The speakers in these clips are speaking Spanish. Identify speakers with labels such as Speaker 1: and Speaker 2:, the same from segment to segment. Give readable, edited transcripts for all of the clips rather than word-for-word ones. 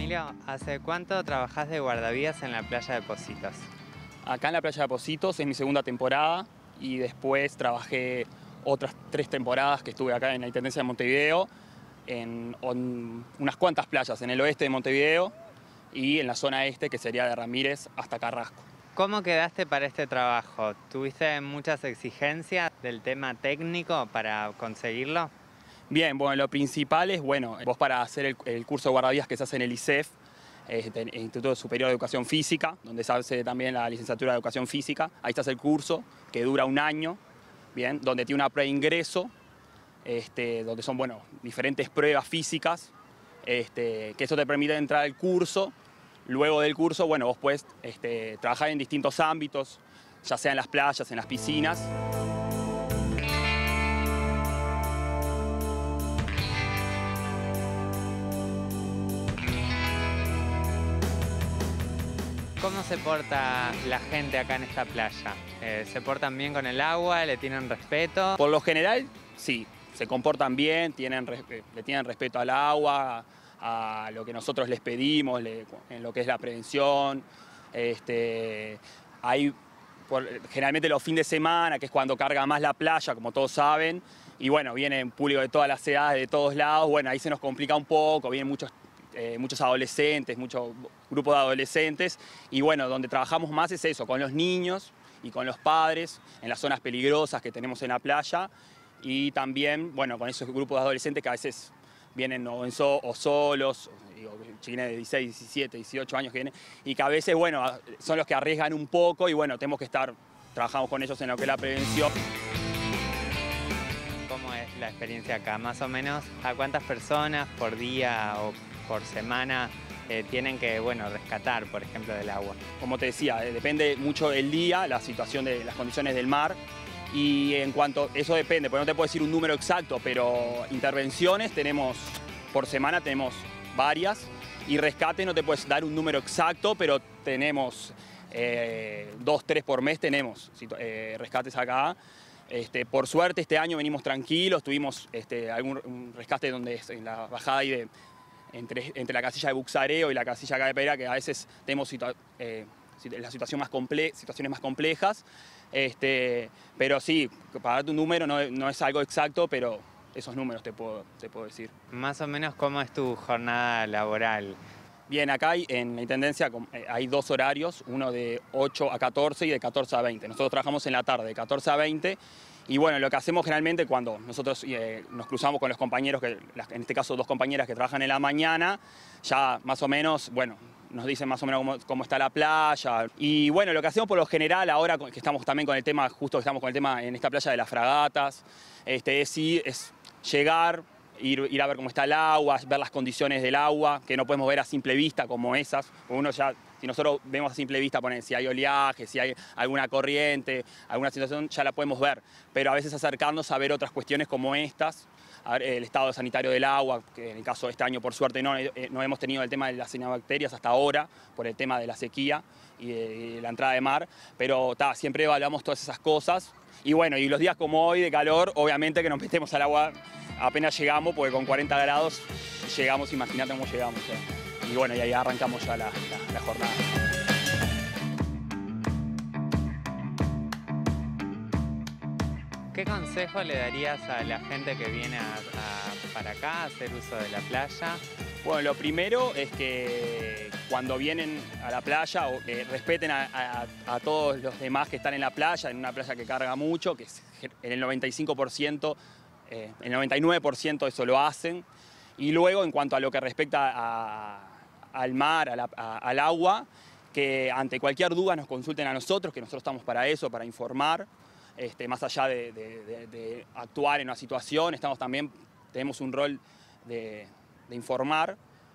Speaker 1: Emilio, ¿hace cuánto trabajás de guardavidas en la playa de Pocitos?
Speaker 2: Acá en la playa de Pocitos es mi segunda temporada y después trabajé otras 3 temporadas que estuve acá en la Intendencia de Montevideo, en unas cuantas playas, en el oeste de Montevideo y en la zona este, que sería de Ramírez hasta Carrasco.
Speaker 1: ¿Cómo quedaste para este trabajo? ¿Tuviste muchas exigencias del tema técnico para conseguirlo?
Speaker 2: Bien, bueno, lo principal es, bueno, vos para hacer el curso de guardavidas que se hace en el ISEF, el Instituto Superior de Educación Física, donde se hace también la licenciatura de Educación Física, ahí está el curso que dura 1 año, bien, donde tiene una preingreso, donde son, bueno, diferentes pruebas físicas, que eso te permite entrar al curso. Luego del curso, bueno, vos puedes trabajar en distintos ámbitos, ya sea en las playas, en las piscinas.
Speaker 1: ¿Cómo se porta la gente acá en esta playa? ¿Se portan bien con el agua? ¿Le tienen respeto?
Speaker 2: Por lo general, sí, se comportan bien, le tienen respeto al agua, a lo que nosotros les pedimos, en lo que es la prevención. Generalmente los fines de semana, que es cuando carga más la playa, como todos saben, y bueno, vienen público de todas las edades, de todos lados, bueno, ahí se nos complica un poco, vienen muchos adolescentes, muchos grupos de adolescentes, y bueno, donde trabajamos más es eso, con los niños y con los padres, en las zonas peligrosas que tenemos en la playa, y también, bueno, con esos grupos de adolescentes que a veces vienen o solos, chiquines de 16, 17, 18 años que vienen, y que a veces, bueno, son los que arriesgan un poco, y bueno, tenemos que trabajamos con ellos en lo que es la prevención.
Speaker 1: ¿Cómo es la experiencia acá? Más o menos, ¿a cuántas personas por día o por semana tienen que, bueno, rescatar, por ejemplo, del agua?
Speaker 2: Como te decía, depende mucho del día, la situación de las condiciones del mar, y en cuanto, eso depende, porque no te puedo decir un número exacto, pero intervenciones por semana tenemos varias, y rescate no te puedes dar un número exacto, pero tenemos 2, 3 por mes tenemos rescates acá. Por suerte este año venimos tranquilos, tuvimos un rescate donde en la bajada ahí entre la casilla de Buxareo y la casilla acá de Pereira, que a veces tenemos situaciones más complejas, pero sí, para darte un número no es algo exacto, pero esos números te puedo decir.
Speaker 1: Más o menos, ¿cómo es tu jornada laboral?
Speaker 2: Bien, acá en la Intendencia hay 2 horarios, uno de 8 a 14 y de 14 a 20. Nosotros trabajamos en la tarde, de 14 a 20, y bueno, lo que hacemos generalmente cuando nosotros nos cruzamos con los compañeros, en este caso 2 compañeras que trabajan en la mañana, ya más o menos, bueno, nos dicen más o menos cómo está la playa. Y bueno, lo que hacemos por lo general, ahora que estamos también con el tema, justo estamos con el tema en esta playa de las fragatas, es llegar, ir a ver cómo está el agua, ver las condiciones del agua, que no podemos ver a simple vista como esas. Si nosotros vemos a simple vista, si hay oleaje, si hay alguna corriente, alguna situación, ya la podemos ver. Pero a veces acercarnos a ver otras cuestiones como estas, a ver el estado sanitario del agua, que en el caso de este año por suerte no hemos tenido el tema de las cianobacterias hasta ahora, por el tema de la sequía y de la entrada de mar, pero siempre evaluamos todas esas cosas. Y bueno, y los días como hoy de calor, obviamente que nos metemos al agua apenas llegamos, porque con 40 grados llegamos, imagínate cómo llegamos. Y bueno, y ahí arrancamos ya la jornada.
Speaker 1: ¿Qué consejo le darías a la gente que viene para acá a hacer uso de la playa?
Speaker 2: Bueno, lo primero es que cuando vienen a la playa respeten a todos los demás que están en la playa, en una playa que carga mucho, que es en el 95%, el 99% eso lo hacen. Y luego, en cuanto a lo que respecta al mar, al agua, que ante cualquier duda nos consulten a nosotros, que nosotros estamos para eso, para informar. Más allá de actuar en una situación, tenemos un rol de informar,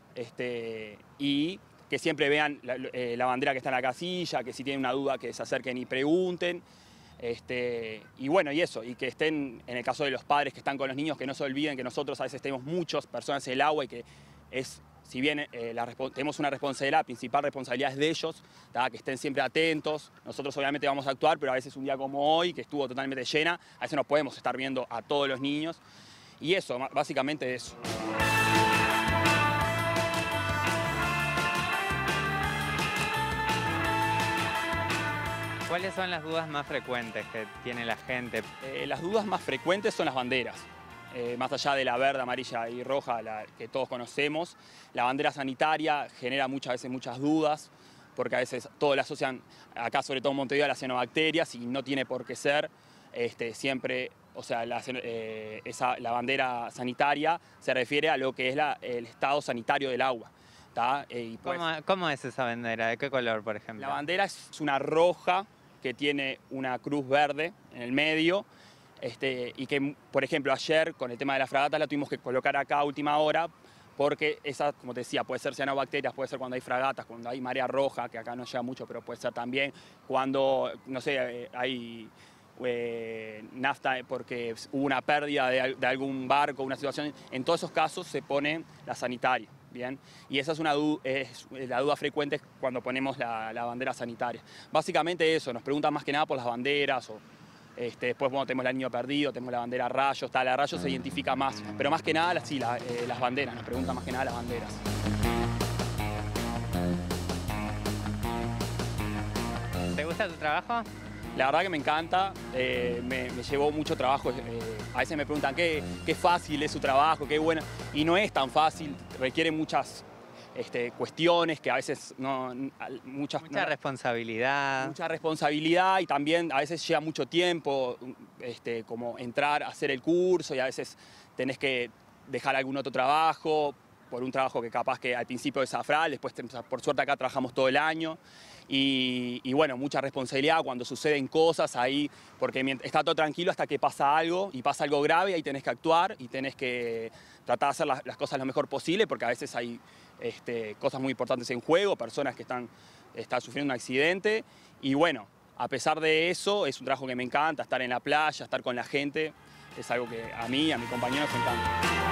Speaker 2: y que siempre vean la bandera que está en la casilla, que si tienen una duda que se acerquen y pregunten. Y bueno, y eso, y que estén, en el caso de los padres que están con los niños, que no se olviden que nosotros a veces tenemos muchas personas en el agua y que si bien tenemos una responsabilidad, principal responsabilidad es de ellos, que estén siempre atentos. Nosotros obviamente vamos a actuar, pero a veces un día como hoy, que estuvo totalmente llena, a veces no podemos estar viendo a todos los niños. Y eso, básicamente eso.
Speaker 1: ¿Cuáles son las dudas más frecuentes que tiene la gente?
Speaker 2: Las dudas más frecuentes son las banderas. Más allá de la verde, amarilla y roja, que todos conocemos, la bandera sanitaria genera muchas veces muchas dudas, porque a veces todos la asocian, acá sobre todo en Montevideo, a las cianobacterias, y no tiene por qué ser. Siempre, o sea, la bandera sanitaria se refiere a lo que es el estado sanitario del agua. Y pues,
Speaker 1: ¿Cómo es esa bandera? ¿De qué color, por ejemplo?
Speaker 2: la bandera es una roja que tiene una cruz verde en el medio, y que, por ejemplo, ayer con el tema de la fragata la tuvimos que colocar acá a última hora, porque esa, como te decía, puede ser cianobacterias, puede ser cuando hay fragatas, cuando hay marea roja, que acá no llega mucho, pero puede ser también cuando, no sé, hay nafta porque hubo una pérdida de algún barco, una situación. En todos esos casos se pone la sanitaria, ¿bien? Y esa es la duda frecuente cuando ponemos la bandera sanitaria. Básicamente eso, nos preguntan más que nada por las banderas, o después bueno, tenemos el niño perdido, tenemos la bandera rayo, la rayo se identifica más, pero más que nada sí, las banderas, nos preguntan más que nada las banderas.
Speaker 1: ¿Te gusta tu trabajo?
Speaker 2: La verdad que me encanta, me llevó mucho trabajo. A veces me preguntan qué fácil es su trabajo, qué bueno. Y no es tan fácil, requiere muchas cuestiones que a veces
Speaker 1: Mucha responsabilidad.
Speaker 2: Mucha responsabilidad, y también a veces lleva mucho tiempo como entrar a hacer el curso, y a veces tenés que dejar algún otro trabajo por un trabajo que capaz que al principio es afral, después por suerte acá trabajamos todo el año. Y bueno, mucha responsabilidad cuando suceden cosas ahí, porque está todo tranquilo hasta que pasa algo, y pasa algo grave, y ahí tenés que actuar y tenés que tratar de hacer las cosas lo mejor posible, porque a veces hay cosas muy importantes en juego, personas que están sufriendo un accidente. Y bueno, a pesar de eso, es un trabajo que me encanta, estar en la playa, estar con la gente, es algo que a mí y a mis compañeros me encanta.